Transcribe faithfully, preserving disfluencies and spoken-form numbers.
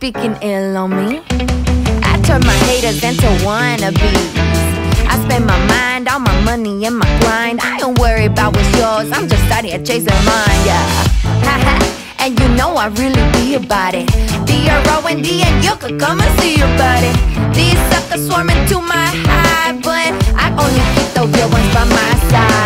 speaking ill on me. I turn my haters into wannabes. I spend my mind, all my money and my grind. I don't worry about what's yours, I'm just out here chasing mine, yeah. Haha, and you know I really be about it. D R O and D and you could come and see about it. These suckers swarming to my high, but I only keep the real ones by my side.